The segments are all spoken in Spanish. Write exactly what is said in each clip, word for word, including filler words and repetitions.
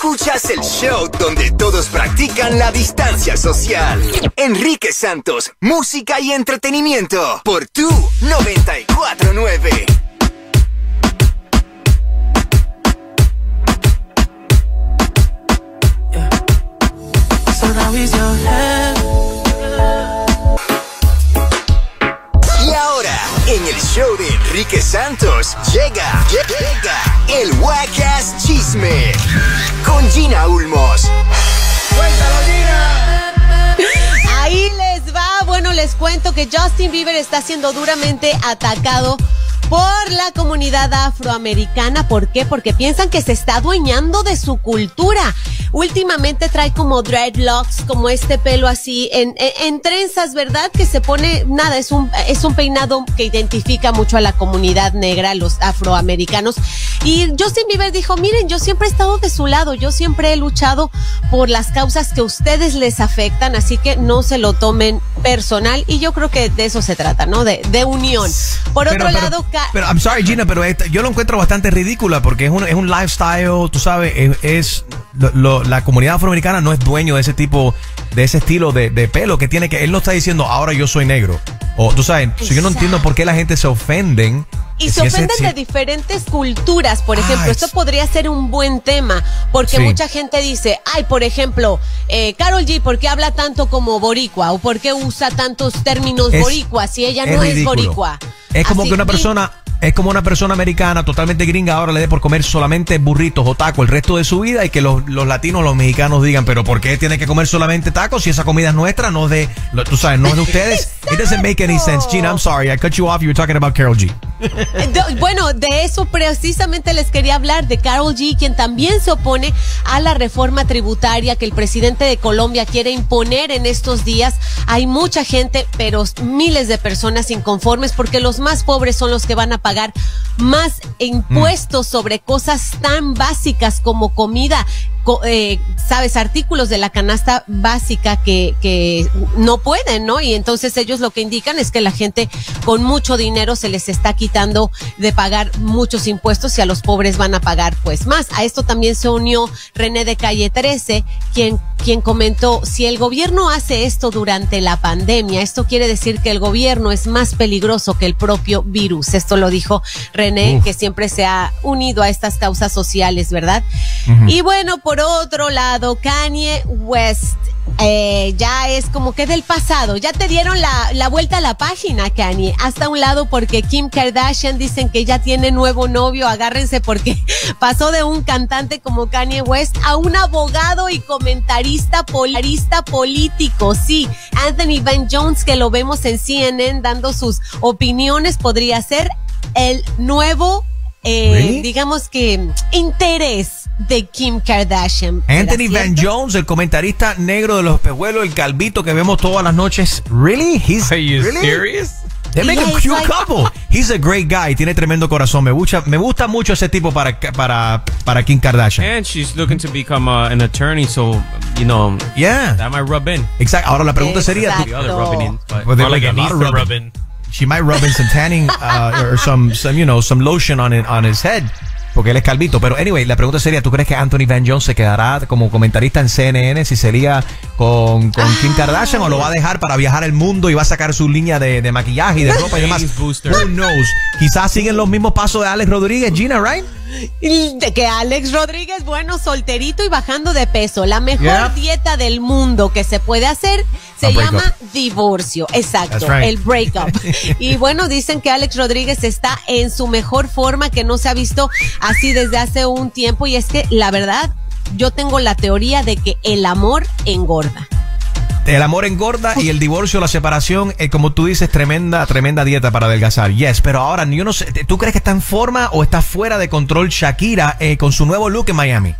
Escuchas el show donde todos practican la distancia social. Enrique Santos, música y entretenimiento por Tu noventa y cuatro nueve. Y ahora, en el show de Enrique Santos, llega, llega el Wackass Chisme con Gina Ulmos. ¡Cuéntalo, Gina! Ahí les va. Bueno, les cuento que Justin Bieber está siendo duramente atacado por la comunidad afroamericana. ¿Por qué? Porque piensan que se está adueñando de su cultura. Últimamente trae como dreadlocks, como este pelo así en, en, en trenzas, ¿verdad? Que se pone, nada, es un, es un peinado que identifica mucho a la comunidad negra, los afroamericanos. Y Justin Bieber dijo, miren, yo siempre he estado de su lado, yo siempre he luchado por las causas que a ustedes les afectan, así que no se lo tomen personal. Y yo creo que de eso se trata, ¿no? De, de unión. Por pero, otro pero, lado... Pero, I'm sorry, Gina, pero esta, yo lo encuentro bastante ridícula porque es un, es un lifestyle, tú sabes, es, es lo, lo, la comunidad afroamericana no es dueño de ese tipo, de ese estilo de, de pelo que tiene que, él no está diciendo, ahora yo soy negro. O tú sabes, so yo no entiendo por qué la gente se ofenden. Y se ofenden ese, de diferentes culturas, por ejemplo. Ay, esto podría ser un buen tema, porque sí. Mucha gente dice, ay, por ejemplo, eh, Karol G, ¿por qué habla tanto como boricua? ¿O por qué usa tantos términos es, boricuas si ella no es, es boricua? Es como Así, que una persona... Es como una persona americana totalmente gringa ahora le dé por comer solamente burritos o tacos el resto de su vida y que los, los latinos, los mexicanos digan, pero ¿por qué tiene que comer solamente tacos si esa comida es nuestra, no es de, tú sabes, no es de ustedes? It doesn't make any sense. Gina, I'm sorry, I cut you off, you were talking about Karol G. Bueno, de eso precisamente les quería hablar, de Karol G, quien también se opone a la reforma tributaria que el presidente de Colombia quiere imponer en estos días. Hay mucha gente, pero miles de personas inconformes porque los más pobres son los que van a pagar pagar más impuestos mm. sobre cosas tan básicas como comida, co eh, sabes, artículos de la canasta básica que, que no pueden, ¿no? Y entonces ellos lo que indican es que la gente con mucho dinero se les está quitando de pagar muchos impuestos y a los pobres van a pagar pues más. A esto también se unió René de Calle trece, quien, quien comentó, si el gobierno hace esto durante la pandemia, esto quiere decir que el gobierno es más peligroso que el propio virus. Esto lo dijo René, Uf. que siempre se ha unido a estas causas sociales, ¿verdad? Uh-huh. Y bueno, por otro lado, Kanye West eh, ya es como que del pasado. Ya te dieron la, la vuelta a la página, Kanye. Hasta un lado porque Kim Kardashian dicen que ya tiene nuevo novio. Agárrense porque pasó de un cantante como Kanye West a un abogado y comentarista polarista político. Sí, Anthony Van Jones, que lo vemos en C N N dando sus opiniones, podría ser el nuevo, eh, ¿really? digamos que, interés de Kim Kardashian. Anthony Van Jones, el comentarista negro de los espejuelos, el calvito que vemos todas las noches. Really? He's, Are you really? serious? They make yeah, a cute like... couple. He's a great guy. Tiene tremendo corazón. Me gusta, me gusta mucho ese tipo para, para, para Kim Kardashian. And she's looking to become uh, an attorney, so, you know, yeah, that might rub in. Exacto. Ahora la pregunta sería... The other rubbing in, but well, more like a it needs to rub in. She might rub in some tanning uh, or some, some, you know, some lotion on it, on his head. Porque él es calvito. Pero, anyway, la pregunta sería, ¿tú crees que Anthony Van Jones se quedará como comentarista en C N N si sería con, con ah, Kim Kardashian o lo va a dejar para viajar el mundo y va a sacar su línea de, de maquillaje y de ropa y demás? Who knows? Quizás siguen los mismos pasos de Alex Rodríguez, Gina, right? De que Alex Rodríguez, bueno, solterito y bajando de peso. La mejor yeah. dieta del mundo que se puede hacer se llama divorcio. Exacto, right. el breakup. Y bueno, dicen que Alex Rodríguez está en su mejor forma, que no se ha visto así desde hace un tiempo. Y es que la verdad, yo tengo la teoría de que el amor engorda. El amor engorda y el divorcio, la separación, eh, como tú dices, tremenda, tremenda dieta para adelgazar. Yes, pero ahora yo no sé, ¿tú crees que está en forma o está fuera de control Shakira eh, con su nuevo look en Miami?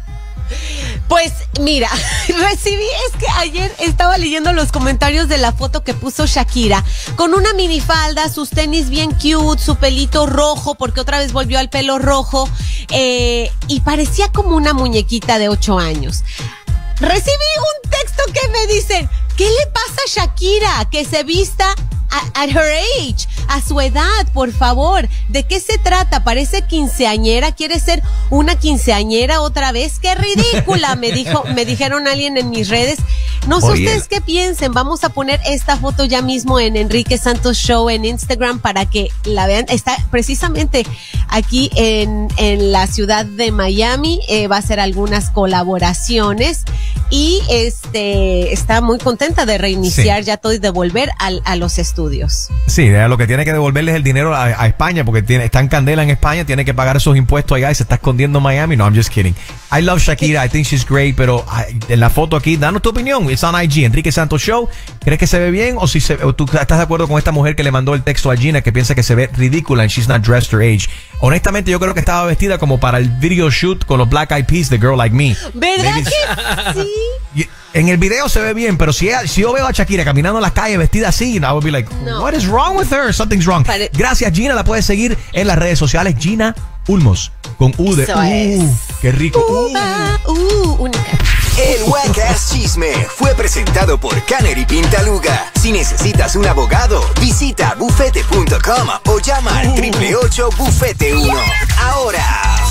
Pues mira, recibí, es que ayer estaba leyendo los comentarios de la foto que puso Shakira con una minifalda, sus tenis bien cute, su pelito rojo, porque otra vez volvió al pelo rojo, eh, y parecía como una muñequita de ocho años. Recibí un texto que me dicen, ¿qué le pasa a Shakira? Que se vista at her age, a su edad, por favor. ¿De qué se trata? Parece quinceañera, quiere ser una quinceañera otra vez. ¡Qué ridícula! Me dijo, me dijeron alguien en mis redes. No sé Oye. ustedes qué piensen. Vamos a poner esta foto ya mismo en Enrique Santos Show en Instagram para que la vean. Está precisamente aquí en, en la ciudad de Miami. Eh, va a hacer algunas colaboraciones y este está muy contenta de reiniciar Sí. ya todo y de volver al, a los estudios. Sí, lo que tiene que devolverles el dinero a, a España porque tiene, está en candela en España, tiene que pagar esos impuestos allá y se está escondiendo en Miami. No, I'm just kidding. I love Shakira, I think she's great, pero I, en la foto aquí, danos tu opinión. It's on I G, Enrique Santos Show. ¿Crees que se ve bien o si se, o tú estás de acuerdo con esta mujer que le mandó el texto a Gina que piensa que se ve ridícula and she's not dressed her age? Honestamente, yo creo que estaba vestida como para el video shoot con los Black Eyed Peas de Girl Like Me. ¿Verdad Maybe- que sí? Y en el video se ve bien, pero si, ella- si yo veo a Shakira caminando en las calles vestida así, I would be like, No. what is wrong with her? Something's wrong. Pare- Gracias, Gina. La puedes seguir en las redes sociales. Gina Ulmos. Con U de Eso uh, es. qué rico. Uh. Uva, uh, única. El Wackass Chisme fue presentado por Canary Pintaluga. Si necesitas un abogado, visita bufete punto com o llama al triple ocho bufete uno. Ahora,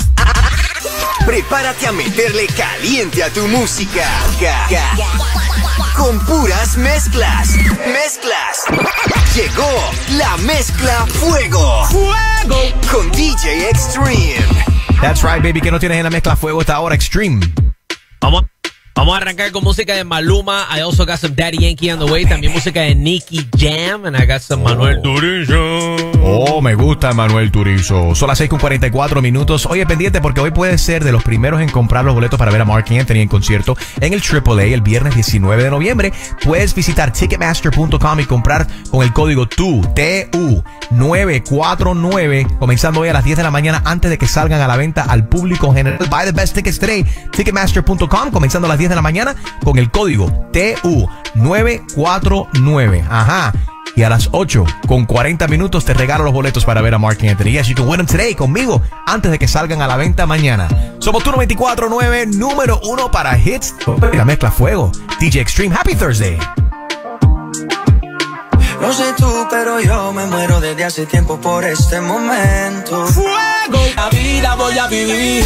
prepárate a meterle caliente a tu música. Ga- ga- Con puras mezclas. Mezclas. Llegó la mezcla Fuego. Fuego. Con D J Extreme. That's right, baby. ¿Qué no tienes en la mezcla fuego esta hora? Extreme. Vamos, vamos a arrancar con música de Maluma. I also got some Daddy Yankee on the way. También música de Nicky Jam. And I got some Manuel Turizo. Oh, me gusta Manuel Turizo. Son las seis con cuarenta y cuatro minutos. Oye, pendiente porque hoy puedes ser de los primeros en comprar los boletos para ver a Mark Anthony en concierto en el triple A el viernes diecinueve de noviembre. Puedes visitar ticketmaster punto com y comprar con el código T U, T U nueve cuatro nueve, comenzando hoy a las diez de la mañana antes de que salgan a la venta al público general. Buy the best tickets today. ticketmaster punto com, comenzando a las diez de la mañana con el código T U nueve cuatro nueve. Ajá. Y a las ocho con cuarenta minutos te regalo los boletos para ver a Mark Anthony. Yes, you can win them today conmigo antes de que salgan a la venta mañana. Somos tu noventa y cuatro nueve, número uno para hits. La mezcla fuego. D J Extreme, happy Thursday. No sé tú, pero yo me muero desde hace tiempo por este momento. Fuego, la vida voy a vivir.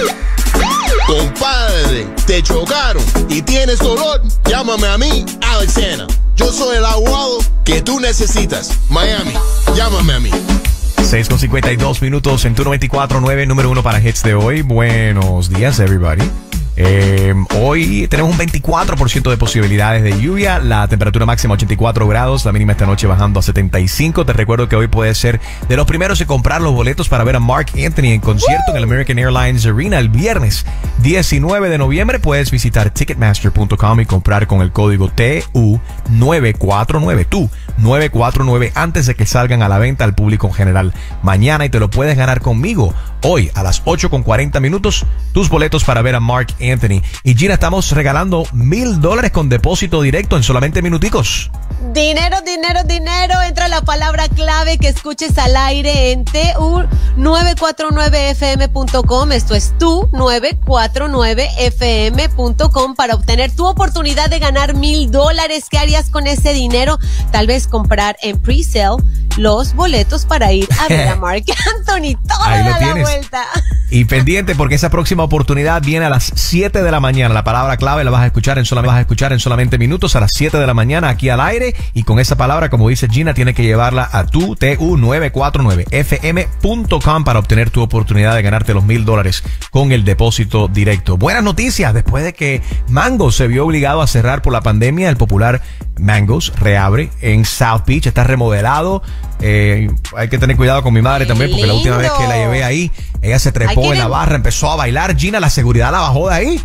Compadre, te chocaron y tienes dolor. Llámame a mí, Alexana. Yo soy el abogado que tú necesitas. Miami, llámame a mí. seis con cincuenta y dos minutos en tu noventa y cuatro nueve, número uno para hits de hoy. Buenos días, everybody. Eh, hoy tenemos un veinticuatro por ciento de posibilidades de lluvia, la temperatura máxima ochenta y cuatro grados, la mínima esta noche bajando a setenta y cinco. Te recuerdo que hoy puedes ser de los primeros en comprar los boletos para ver a Mark Anthony en concierto en el American Airlines Arena el viernes diecinueve de noviembre. Puedes visitar ticketmaster punto com y comprar con el código T U nueve cuatro nueve, tú nueve cuatro nueve, antes de que salgan a la venta al público en general mañana, y te lo puedes ganar conmigo hoy a las ocho con cuarenta minutos, tus boletos para ver a Mark Anthony. Y Gina, estamos regalando mil dólares con depósito directo en solamente minuticos. Dinero, dinero, dinero. Entra la palabra clave que escuches al aire en T U nueve cuatro nueve F M punto com. Esto es tu nueve cuatro nueve F M punto com para obtener tu oportunidad de ganar mil dólares. ¿Qué harías con ese dinero? Tal vez comprar en pre-sale los boletos para ir a ver a Mark Anthony. Todo Ahí lo da la tienes. vuelta. Y pendiente porque esa próxima oportunidad viene a las siete de la mañana. La palabra clave la vas a escuchar en solamente, vas a escuchar en solamente minutos a las siete de la mañana aquí al aire. Y con esa palabra, como dice Gina, tiene que llevarla a tu T U nueve cuatro nueve F M punto com para obtener tu oportunidad de ganarte los mil dólares con el depósito directo. Buenas noticias. Después de que Mango se vio obligado a cerrar por la pandemia, el popular Mango's reabre en South Beach. Está remodelado. Eh, hay que tener cuidado con mi madre ¡Qué también, porque la última vez lindo! que la llevé ahí, ella se Hay trepó que en la ver- barra, empezó a bailar. Gina, la seguridad la bajó de ahí.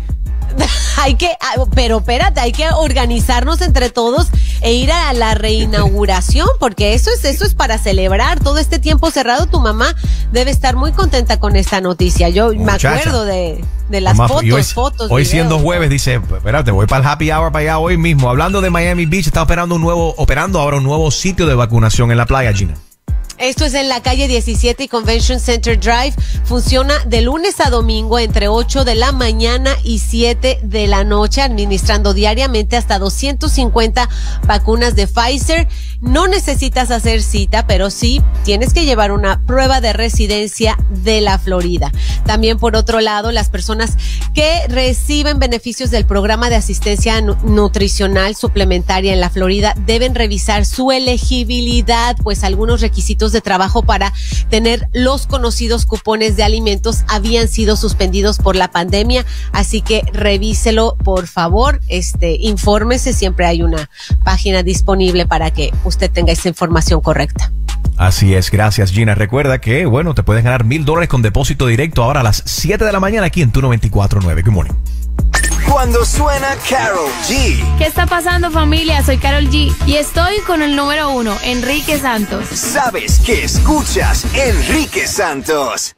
Hay que, ah, pero espérate, hay que organizarnos entre todos e ir a la reinauguración, porque eso es, eso es para celebrar todo este tiempo cerrado. Tu mamá debe estar muy contenta con esta noticia. Yo Muchacha. me acuerdo de, de las Mamá, fotos, y hoy, fotos. hoy videos. siendo jueves, dice, espérate, voy para el happy hour para allá hoy mismo. Hablando de Miami Beach, está operando un nuevo, operando ahora un nuevo sitio de vacunación en la playa, Gina. Esto es en la calle diecisiete y Convention Center Drive. Funciona de lunes a domingo entre ocho de la mañana y siete de la noche, administrando diariamente hasta doscientas cincuenta vacunas de Pfizer no necesitas hacer cita, pero sí tienes que llevar una prueba de residencia de la Florida. También, por otro lado, las personas que reciben beneficios del programa de asistencia nu- nutricional suplementaria en la Florida deben revisar su elegibilidad, pues algunos requisitos de trabajo para tener los conocidos cupones de alimentos habían sido suspendidos por la pandemia, así que revíselo, por favor, este, infórmese, siempre hay una página disponible para que usted tenga esa información correcta. Así es, gracias Gina. Recuerda que, bueno, te puedes ganar mil dólares con depósito directo ahora a las siete de la mañana aquí en tu noventa y cuatro punto nueve. Good morning. Cuando suena Karol G. ¿Qué está pasando, familia? Soy Karol G y estoy con el número uno, Enrique Santos. Sabes que escuchas Enrique Santos.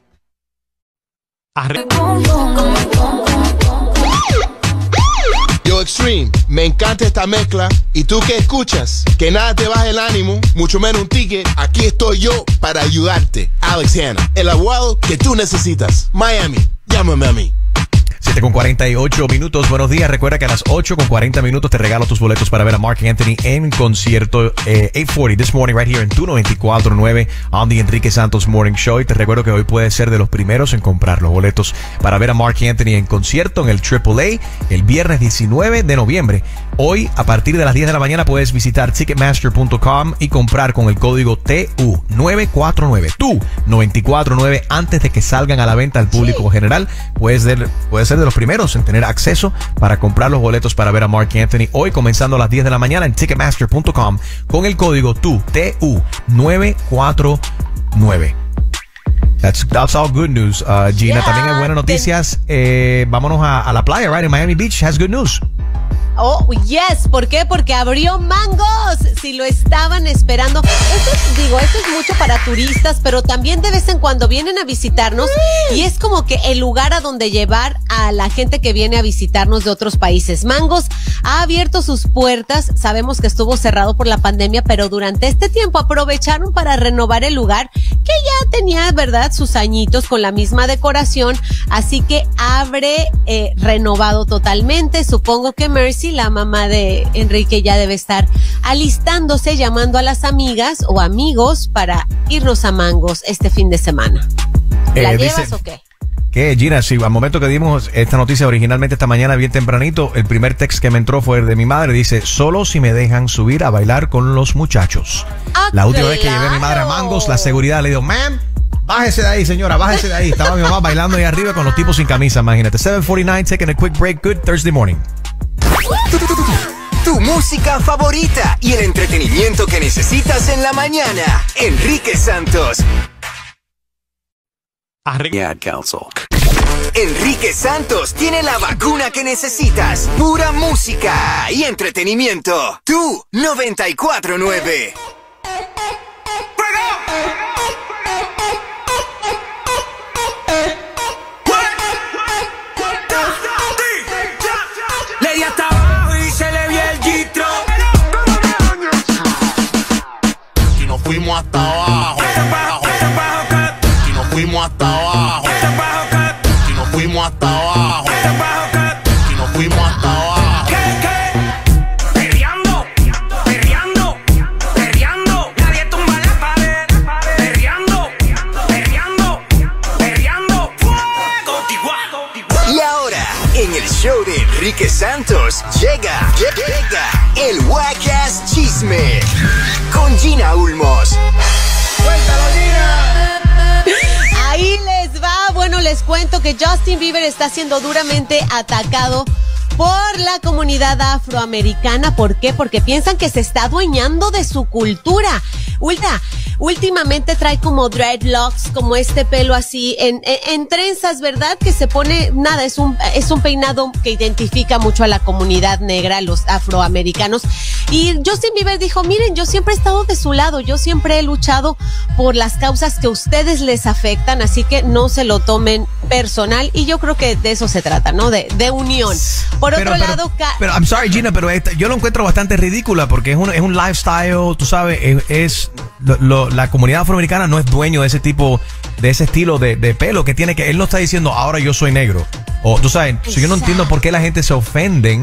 Yo, Extreme, me encanta esta mezcla. ¿Y tú qué escuchas? Que nada te baje el ánimo, mucho menos un ticket. Aquí estoy yo para ayudarte. Alex Hanna, el abogado que tú necesitas. Miami, llámame a mí. siete con cuarenta y ocho minutos. Buenos días. Recuerda que a las ocho con cuarenta minutos te regalo tus boletos para ver a Marc Anthony en concierto eh, ocho cuarenta this morning right here en tu noventa y cuatro punto nueve on the Enrique Santos Morning Show. Y te recuerdo que hoy puedes ser de los primeros en comprar los boletos para ver a Marc Anthony en concierto en el Triple A el viernes diecinueve de noviembre. Hoy, a partir de las diez de la mañana, puedes visitar ticketmaster punto com y comprar con el código T U nueve cuatro nueve, T U noventa y cuatro nueve, antes de que salgan a la venta al público sí. general. Puedes, de, puedes ser de los primeros en tener acceso para comprar los boletos para ver a Marc Anthony hoy, comenzando a las diez de la mañana en ticketmaster punto com con el código T U, T U nueve cuatro nueve. That's, that's all good news, uh, Gina. Yeah, también hay buenas noticias. Eh, vámonos a, a la playa, right? En Miami Beach has good news. Oh, yes. ¿Por qué? Porque abrió Mangos. Si lo estaban esperando. Esto es, digo, esto es mucho para turistas, pero también de vez en cuando vienen a visitarnos y es como que el lugar a donde llevar a la gente que viene a visitarnos de otros países. Mangos ha abierto sus puertas. Sabemos que estuvo cerrado por la pandemia, pero durante este tiempo aprovecharon para renovar el lugar que ya tenía, ¿verdad?, sus añitos con la misma decoración. Así que abre eh, renovado totalmente. Supongo que Mercy, la mamá de Enrique, ya debe estar alistándose, llamando a las amigas o amigos para irnos a Mangos este fin de semana. ¿La eh, llevas dice, o qué? ¿Qué, Gina? Sí, al momento que dimos esta noticia originalmente esta mañana bien tempranito, el primer text que me entró fue de mi madre. Dice, solo si me dejan subir a bailar con los muchachos. Ah, la última claro. vez que llevé a mi madre a Mangos, la seguridad le dijo, ma'am, bájese de ahí, señora, bájese de ahí. Estaba mi mamá bailando ahí arriba con los tipos sin camisa, imagínate. seven forty-nine, taking a quick break. Good Thursday morning. Tu, tu, tu, tu, tu música favorita y el entretenimiento que necesitas en la mañana. Enrique Santos. Ad Council. Enrique Santos tiene la vacuna que necesitas. Pura música y entretenimiento. Tu noventa y cuatro punto nueve. Le di hasta abajo y se le vio el gistro. Y nos fuimos hasta abajo. Y nos fuimos hasta abajo. Y nos fuimos hasta abajo. Y nos fuimos hasta abajo. Perreando, perreando, perreando. Nadie tumba la pared. Perreando, perreando, perreando. Fuego. Y ahora, en el show de Enrique Santos, llega, llega el Wackass Chisme con Gina Ulmos. ¡Cuéntalo, Gina! Ahí les va. Bueno, les cuento que Justin Bieber está siendo duramente atacado por la comunidad afroamericana. ¿Por qué? Porque piensan que se está adueñando de su cultura. Ulta, últimamente trae como dreadlocks, como este pelo así en, en, en trenzas, ¿verdad? Que se pone, nada, es un, es un peinado que identifica mucho a la comunidad negra, a los afroamericanos. Y Justin Bieber dijo, miren, yo siempre he estado de su lado, yo siempre he luchado por las causas que a ustedes les afectan, así que no se lo tomen personal. Y yo creo que de eso se trata, ¿no? De, de unión. Por pero, otro pero, lado... Pero, I'm sorry, Gina, pero esta, yo lo encuentro bastante ridícula porque es un, es un lifestyle, tú sabes, es... es lo, lo, la comunidad afroamericana no es dueño de ese tipo, de ese estilo de, de pelo que tiene que... Él no está diciendo, ahora yo soy negro. O, tú sabes, so yo no entiendo por qué la gente se ofenden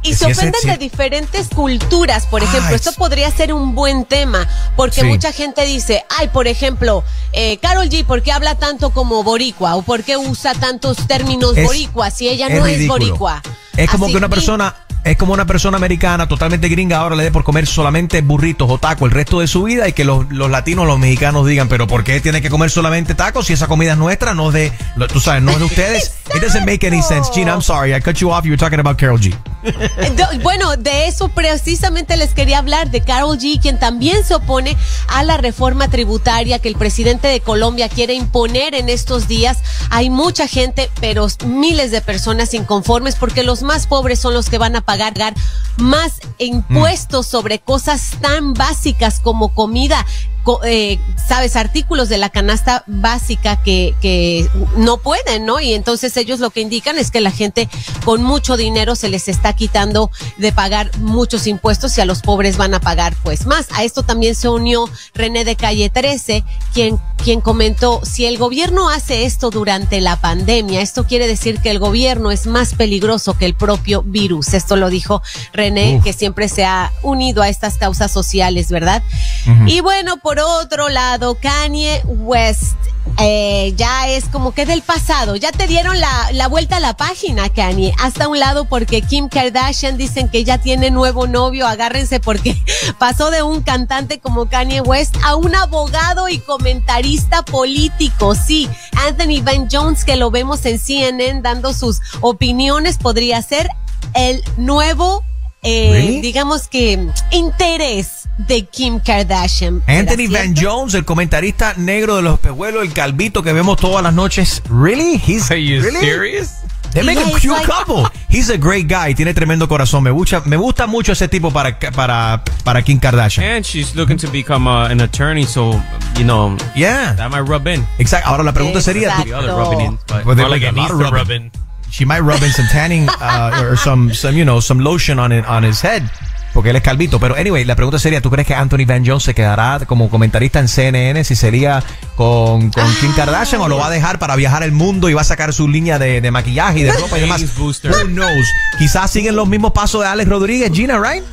Y se Sí, ese- ofenden sí. de diferentes culturas, por ejemplo. Ay, Esto sí. podría ser un buen tema, porque Sí. mucha gente dice, ay, por ejemplo, eh, Karol G, ¿por qué habla tanto como boricua? ¿O por qué usa tantos términos Es- boricuas si ella es no es ridículo. boricua? Es como Así que una y- persona, es como una persona americana totalmente gringa ahora le dé por comer solamente burritos o tacos el resto de su vida y que los, los latinos, los mexicanos digan, pero ¿por qué tiene que comer solamente tacos si esa comida es nuestra, no es de, lo- tú sabes, no es de ustedes? It doesn't make any sense. Gina, I'm sorry, I cut you off. You were talking about Karol G. Do- Bueno, de eso precisamente les quería hablar, de Karol G, quien también se opone a la reforma tributaria que el presidente de Colombia quiere imponer en estos días. Hay mucha gente, pero miles de personas inconformes porque los más pobres son los que van a pagar más impuestos sobre cosas tan básicas como comida. Co- eh, sabes, artículos de la canasta básica que, que no pueden, ¿no? Y entonces ellos lo que indican es que la gente con mucho dinero se les está quitando de pagar muchos impuestos y a los pobres van a pagar pues más. A esto también se unió René de Calle trece, quien, quien comentó, si el gobierno hace esto durante la pandemia, esto quiere decir que el gobierno es más peligroso que el propio virus. Esto lo dijo René, Uf. que siempre se ha unido a estas causas sociales, ¿verdad? Ujú. Y bueno, por otro lado, Kanye West eh, ya es como que del pasado. Ya te dieron la, la vuelta a la página, Kanye. Hasta un lado porque Kim Kardashian dicen que ya tiene nuevo novio. Agárrense porque pasó de un cantante como Kanye West a un abogado y comentarista político. Sí, Anthony Van Jones, que lo vemos en C N N dando sus opiniones, podría ser el nuevo eh, Really? digamos que interés de Kim Kardashian. Anthony ¿Será Van cierto? Jones, el comentarista negro de los espejuelos, el calvito que vemos todas las noches. Really? He's Are you really? serious? They make Yeah, a it's cute like- couple. He's a great guy. Tiene tremendo corazón. Me gusta, me gusta mucho ese tipo para, para, para Kim Kardashian. And she's looking to become uh, an attorney, so, you know, Yeah. that might rub in. Exacto. Ahora la pregunta sería, Exacto. The other rubbing in. But Well, they More like make it a lot needs of to rubbing. rub in. she might rub in some tanning uh, or some, some, you know, some lotion on it, on his head. Porque él es calvito. Pero, anyway, la pregunta sería, ¿tú crees que Anthony Van Jones se quedará como comentarista en C N N si sería con, con Ah. Kim Kardashian o lo va a dejar para viajar el mundo y va a sacar su línea de, de maquillaje y de ropa y demás? Ladies booster. Who knows? Quizás siguen los mismos pasos de Alex Rodríguez, Gina, right?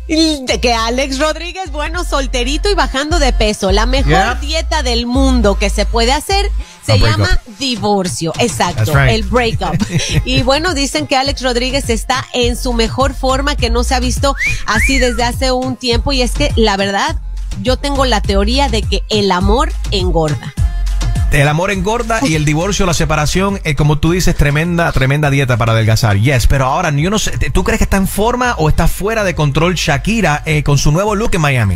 Y de que Alex Rodríguez, bueno, solterito y bajando de peso. La mejor Yeah. dieta del mundo que se puede hacer se A breakup. llama divorcio. Exacto, That's right. el breakup. Y bueno, dicen que Alex Rodríguez está en su mejor forma, que no se ha visto así desde hace un tiempo. Y es que la verdad, yo tengo la teoría de que el amor engorda. El amor engorda y el divorcio, la separación, eh, como tú dices, tremenda, tremenda dieta para adelgazar. Yes, pero ahora yo no sé, ¿tú crees que está en forma o está fuera de control Shakira eh, con su nuevo look en Miami?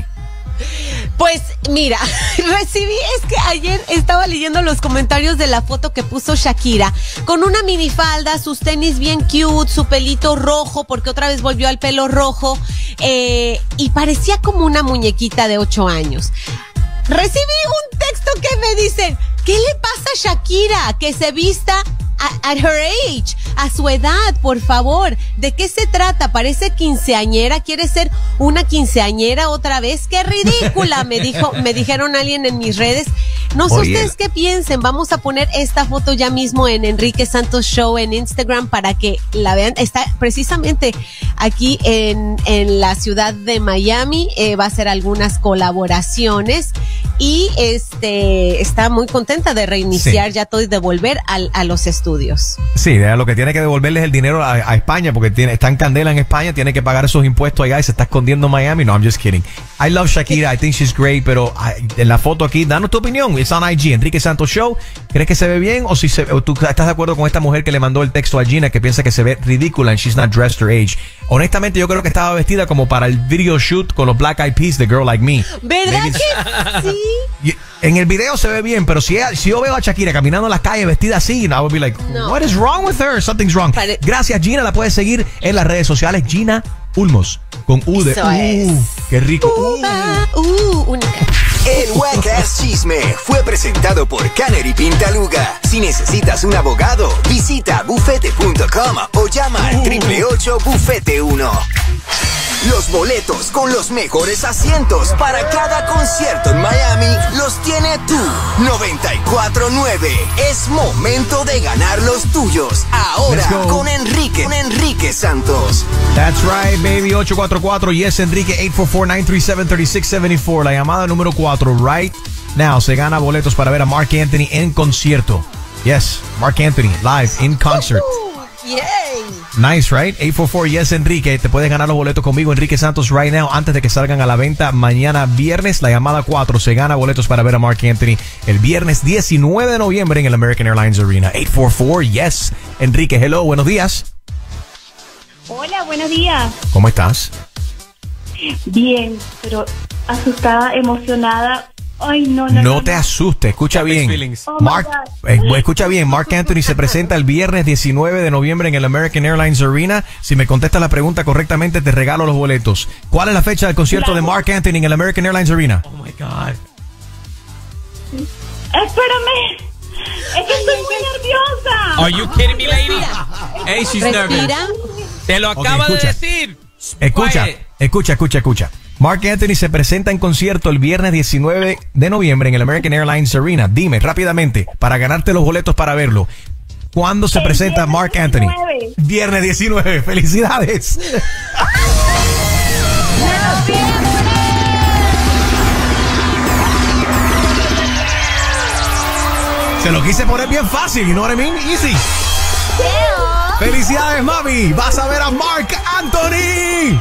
Pues mira, recibí, es que ayer estaba leyendo los comentarios de la foto que puso Shakira, con una minifalda, sus tenis bien cute, su pelito rojo, porque otra vez volvió al pelo rojo, eh, y parecía como una muñequita de ocho años. Recibí un texto que me dicen, ¿qué le pasa a Shakira? Que se vista a- at her age, a su edad, por favor. ¿De qué se trata? Parece quinceañera, ¿quiere ser una quinceañera otra vez? ¡Qué ridícula! Me dijo, me dijeron alguien en mis redes. No sé Oye. ustedes qué piensen. Vamos a poner esta foto ya mismo en Enrique Santos Show en Instagram para que la vean. Está precisamente aquí en, en la ciudad de Miami. Eh, va a hacer algunas colaboraciones y este está muy contenta de reiniciar Sí. ya todo y de volver al- a los estudios. Sí, ella lo que tiene que devolverles el dinero a, a España porque tiene, está en candela en España, tiene que pagar esos impuestos allá y se está escondiendo en Miami. No, I'm just kidding. I love Shakira, I think she's great, pero I- en la foto aquí, danos tu opinión. It's on I G, Enrique Santos Show. ¿Crees que se ve bien o si se, o tú estás de acuerdo con esta mujer que le mandó el texto a Gina que piensa que se ve ridícula and she's not dressed her age? Honestamente, yo creo que estaba vestida como para el video shoot con los Black Eyed Peas de Girl Like Me. ¿Verdad Maybe- que sí? Y- En el video se ve bien, pero si, ella- si yo veo a Shakira caminando en la calle vestida así, I would be like, No. what is wrong with her? Something's wrong. Pare- Gracias, Gina. La puedes seguir en las redes sociales. Gina Ulmos. Con U de Eso uh, es. qué rico. Uh. Uva, uh, única. El Wacas Chisme fue presentado por Canary Pintaluga. Si necesitas un abogado, visita bufete punto com o llama al triple ocho bufete uno. Los boletos con los mejores asientos para cada concierto en Miami los tiene tú. noventa y cuatro nueve. Es momento de ganar los tuyos. Ahora Let's go. con Enrique, con Enrique Santos. That's right, baby. ocho cuatro cuatro, yes, Enrique, ocho cuatro cuatro, nueve tres siete, tres seis siete cuatro. La llamada número cuatro, right now, se gana boletos para ver a Mark Anthony en concierto. Yes, Mark Anthony, live, in concert. Yay. Nice, right? ocho cuatro cuatro, yes, Enrique. Te puedes ganar los boletos conmigo, Enrique Santos, right now, antes de que salgan a la venta mañana viernes. La llamada cuatro se gana boletos para ver a Mark Anthony el viernes diecinueve de noviembre en el American Airlines Arena. ocho cuatro cuatro, yes, Enrique. Hello, buenos días. Hola, buenos días. ¿Cómo estás? Bien, pero asustada, emocionada. Ay, no, no. No no te no. asustes, escucha bien. Oh, Mark, eh, escucha bien, Mark Anthony se presenta el viernes diecinueve de noviembre en el American Airlines Arena. Si me contestas la pregunta correctamente, te regalo los boletos. ¿Cuál es la fecha del concierto Claro. de Mark Anthony en el American Airlines Arena? Oh my God. Espérame. Es que estoy muy nerviosa. Are you kidding me, lady? Hey, she's nervous. Respira. Te lo Ok, acaba de escucha. decir. Escucha, Quiet. escucha, escucha, escucha. Mark Anthony se presenta en concierto el viernes diecinueve de noviembre en el American Airlines Arena. Dime rápidamente, para ganarte los boletos para verlo, ¿cuándo se El presenta viernes Mark Anthony? diecinueve. Viernes diecinueve. ¡Felicidades! Se lo quise poner bien fácil, you know what I mean? Easy. ¡Felicidades, mami! ¡Vas a ver a Mark Anthony!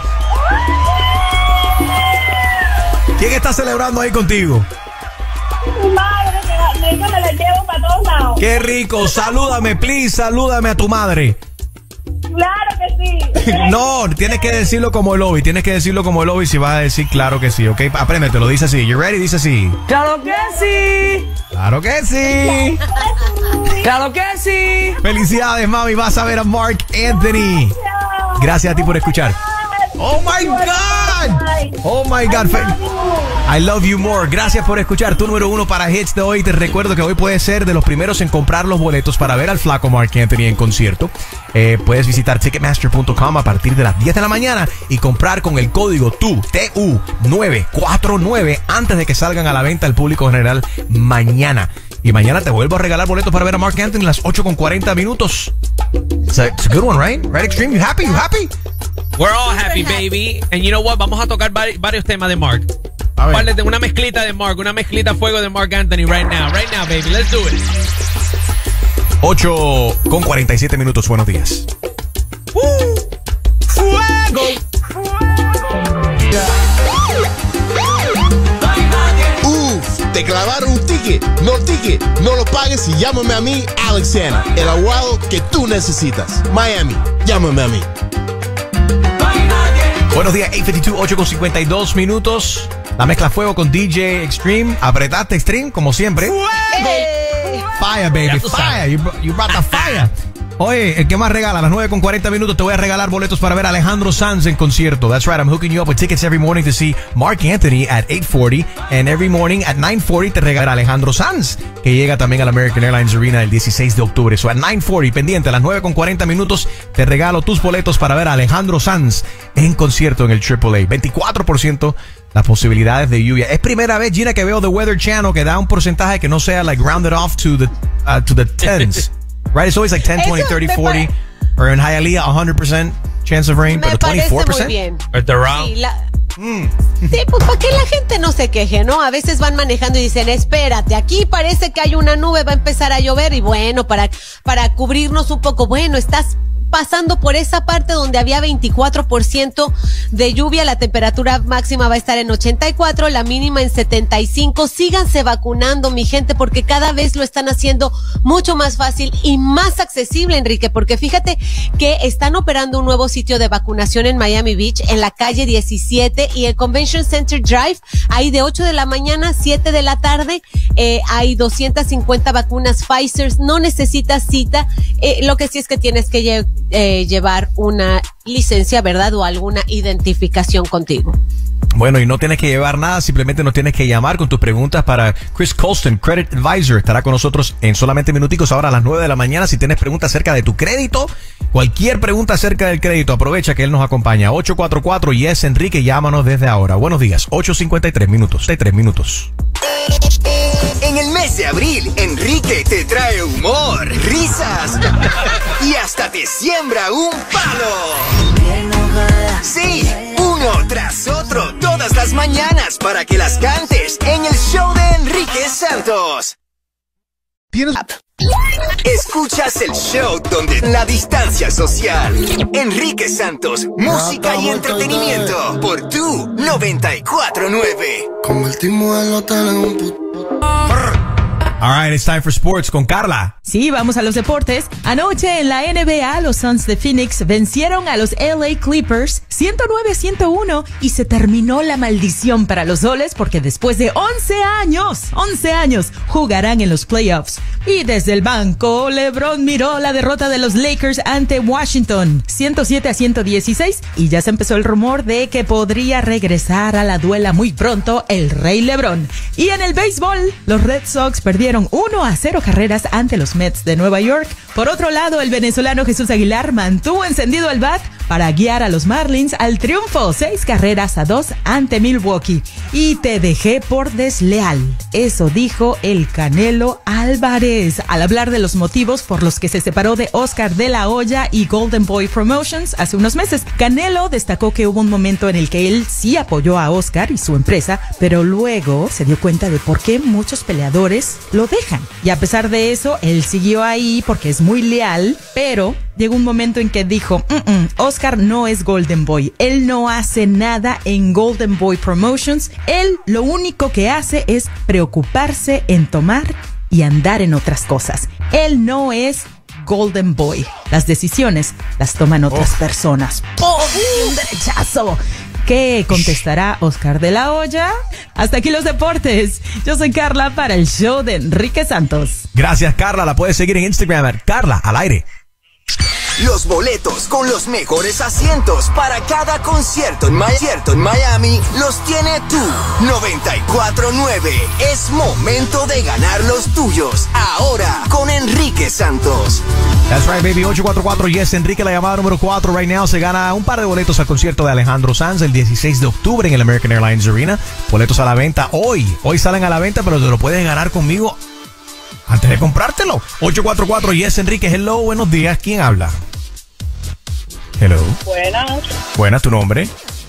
¿Quién está celebrando ahí contigo? Mi madre, me la, me, me la llevo para todos lados. ¡Qué rico! Salúdame, please, salúdame a tu madre. Claro que sí. No, tienes que decirlo como el Obi, tienes que decirlo como el Obi si vas a decir claro que sí, ¿ok? Apréndetelo, dice así. You ready? Dice así. Claro que sí. ¡Claro que sí! Claro que sí. ¡Felicidades, mami! Vas a ver a Mark Anthony. Gracias a ti por escuchar. ¡Oh, my God! ¡Oh, my God! Fe- I love you more. Gracias por escuchar. Tu número uno para hits de hoy. Te recuerdo que hoy puedes ser de los primeros en comprar los boletos para ver al flaco Mark Anthony en concierto. Eh, puedes visitar ticketmaster punto com a partir de las diez de la mañana y comprar con el código T U, T U nueve cuatro nueve antes de que salgan a la venta al público general mañana. Y mañana te vuelvo a regalar boletos para ver a Mark Anthony a las ocho con cuarenta minutos. It's a, it's a good one, right? Right, Extreme? You happy? You happy? We're all happy, baby. And you know what? Vamos a tocar vari- varios temas de Mark. A ver. Vale, una mezclita de Mark, una mezclita a fuego de Mark Anthony right now. Right now, baby. Let's do it. ocho con cuarenta y siete minutos. Buenos días. ¡Fuego! Uf, te clavaron un ticket. No ticket, no lo pagues y llámame a mí, Alex Hanna, el abogado que tú necesitas. Miami, llámame a mí. Buenos días, ocho cincuenta y dos, ocho con cincuenta y dos minutos. La mezcla fuego con D J Extreme. Apretaste Extreme, como siempre. Fire, baby, Ya tú fire. sabes. You, br- you brought the fire. Oye, el que más regala a las nueve con cuarenta minutos te voy a regalar boletos para ver a Alejandro Sanz en concierto. That's right, I'm hooking you up with tickets every morning to see Mark Anthony at eight forty. And every morning at nine forty te regala Alejandro Sanz, que llega también al American Airlines Arena el dieciséis de octubre. So at nine forty, pendiente, a las nueve con cuarenta minutos te regalo tus boletos para ver a Alejandro Sanz en concierto en el triple A. veinticuatro por ciento las posibilidades de lluvia. Es primera vez, Gina, que veo The Weather Channel que da un porcentaje que no sea like rounded off to the, uh, to the tens. Right? It's always like ten, twenty, Eso thirty, me forty. pare- Or in Hialeah, one hundred percent chance of rain. Me Pero parece twenty-four muy percent. bien. At the round. Sí, la- Sí, pues para que la gente no se queje, ¿no? A veces van manejando y dicen, espérate, aquí parece que hay una nube, va a empezar a llover y bueno, para, para cubrirnos un poco, bueno, estás pasando por esa parte donde había veinticuatro por ciento de lluvia, la temperatura máxima va a estar en ochenta y cuatro, la mínima en setenta y cinco. Síganse vacunando, mi gente, porque cada vez lo están haciendo mucho más fácil y más accesible, Enrique, porque fíjate que están operando un nuevo sitio de vacunación en Miami Beach, en la calle diecisiete y el Convention Center Drive, ahí de ocho de la mañana, siete de la tarde, eh, hay doscientas cincuenta vacunas Pfizer, no necesitas cita, eh, lo que sí es que tienes que lle- eh, llevar una licencia, ¿verdad? O alguna identificación contigo. Bueno, y no tienes que llevar nada, simplemente nos tienes que llamar con tus preguntas para Chris Colston, Credit Advisor. Estará con nosotros en solamente minuticos ahora a las nueve de la mañana. Si tienes preguntas acerca de tu crédito, cualquier pregunta acerca del crédito, aprovecha que él nos acompaña. ocho cuatro cuatro, yes, Enrique, llámanos desde ahora. Buenos días, ocho cincuenta y tres minutos, tres minutos. En el mes de abril, Enrique te trae humor, risas y hasta te siembra un palo. Sí, uno tras otro, todas las mañanas para que las cantes en el show de Enrique Santos. ¿Tienes? Escuchas el show donde la distancia social. Enrique Santos, música y entretenimiento por Tu noventa y cuatro nueve. Convertimos el hotel en un puto. All right, it's time for sports con Carla. Sí, vamos a los deportes. Anoche en la N B A, los Suns de Phoenix vencieron a los L A Clippers ciento nueve a ciento uno y se terminó la maldición para los soles porque después de once años, once años, jugarán en los playoffs. Y desde el banco, LeBron miró la derrota de los Lakers ante Washington, ciento siete a ciento dieciséis, y ya se empezó el rumor de que podría regresar a la duela muy pronto el Rey LeBron. Y en el béisbol, los Red Sox perdieron uno a cero carreras ante los Mets de Nueva York. Por otro lado, el venezolano Jesús Aguilar mantuvo encendido el bat para guiar a los Marlins al triunfo, seis carreras a dos ante Milwaukee. Y te dejé por desleal. Eso dijo el Canelo Álvarez al hablar de los motivos por los que se separó de Oscar de la Hoya y Golden Boy Promotions hace unos meses. Canelo destacó que hubo un momento en el que él sí apoyó a Oscar y su empresa, pero luego se dio cuenta de por qué muchos peleadores lo dejan. Y a pesar de eso, él siguió ahí porque es muy leal, pero llegó un momento en que dijo, mm -mm, Oscar no es Golden Boy. Él no hace nada en Golden Boy Promotions. Él lo único que hace es preocuparse en tomar y andar en otras cosas. Él no es Golden Boy. Las decisiones las toman otras oh. personas. ¡Oh, un derechazo! ¿Qué contestará Oscar de la Hoya? Hasta aquí los deportes. Yo soy Carla para el show de Enrique Santos. Gracias, Carla. La puedes seguir en Instagram, at Carla al aire. Los boletos con los mejores asientos para cada concierto en, concierto en Miami los tiene Tu noventa y cuatro nueve. Es momento de ganar los tuyos. Ahora con Enrique Santos. That's right, baby. ocho cuatro cuatro, yes, Enrique, la llamada número cuatro. Right now se gana un par de boletos al concierto de Alejandro Sanz el dieciséis de octubre en el American Airlines Arena. Boletos a la venta hoy. Hoy salen a la venta, pero te lo puedes ganar conmigo antes de comprártelo. ocho cuatro cuatro, yes, Enrique. Hello, buenos días. ¿Quién habla? Hello. Buenas. Buenas, ¿tu nombre?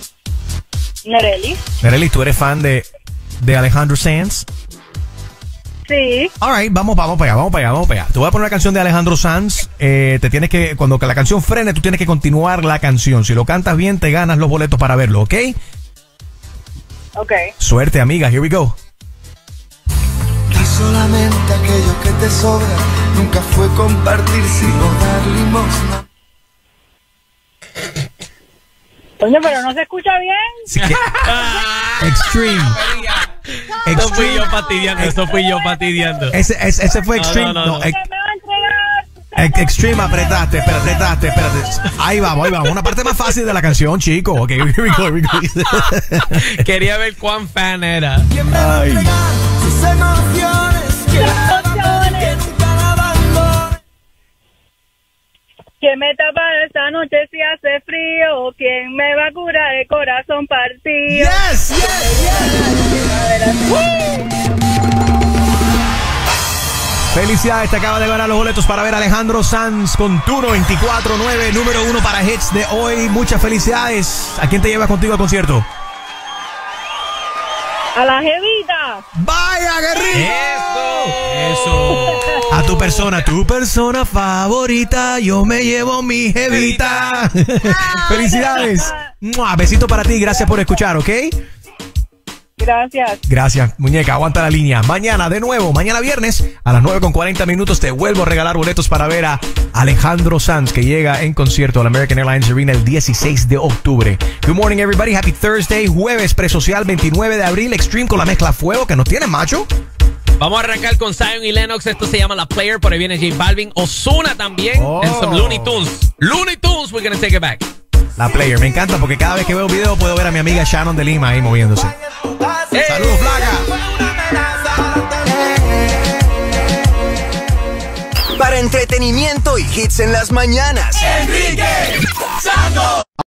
Nereli. Nereli, ¿tú eres fan de, de Alejandro Sanz? Sí. All right, vamos, vamos para allá, vamos para allá, vamos para allá. Te voy a poner una canción de Alejandro Sanz. Eh, te tienes que, cuando la canción frene, tú tienes que continuar la canción. Si lo cantas bien, te ganas los boletos para verlo, ¿ok? Ok. Suerte, amiga. Here we go. Y solamente aquello que te sobra nunca fue compartir sino dar limosna. Coño, pero no se escucha bien. Sí, que... Extreme. Eso fui yo fastidiando, eso fui yo fastidiando. Ese, ese, ese fue Extreme. No, no, no, no. no ex... Extreme, apretaste, espérate, apretaste, espérate. Ahí vamos, ahí vamos. Una parte más fácil de la canción, chico. Ok, here we go, here we go. Quería ver cuán fan era. Ay. Sus emociones, que ¿Quién me tapa esta noche si hace frío? ¿Quién me va a curar el corazón partido? Yes, yes, yes. Felicidades, te acaba de ganar los boletos para ver a Alejandro Sanz con Tu noventa y cuatro nueve, número uno para hits de hoy. Muchas felicidades. ¿A quién te llevas contigo al concierto? A la jevita. ¡Vaya, guerrero! ¡Eso! ¡Eso! A tu persona, tu persona favorita, yo me llevo mi jevita. Felicidades. ¡Mua! Besito para ti, gracias por escuchar, ¿ok? Gracias. Gracias, muñeca, aguanta la línea. Mañana, de nuevo, mañana viernes, a las nueve con cuarenta minutos, te vuelvo a regalar boletos para ver a Alejandro Sanz, que llega en concierto al American Airlines Arena el dieciséis de octubre. Good morning, everybody. Happy Thursday. Jueves presocial, veintinueve de abril. Extreme con la mezcla fuego, que nos tiene, macho. Vamos a arrancar con Zion y Lennox. Esto se llama La Player. Por ahí viene J Balvin. Ozuna también. Oh. En some Looney Tunes. Looney Tunes, we're gonna take it back. La Player, me encanta porque cada vez que veo un video puedo ver a mi amiga Shannon de Lima ahí moviéndose. Hey. ¡Saludos, flaca! Para entretenimiento y hits en las mañanas, Enrique Santos.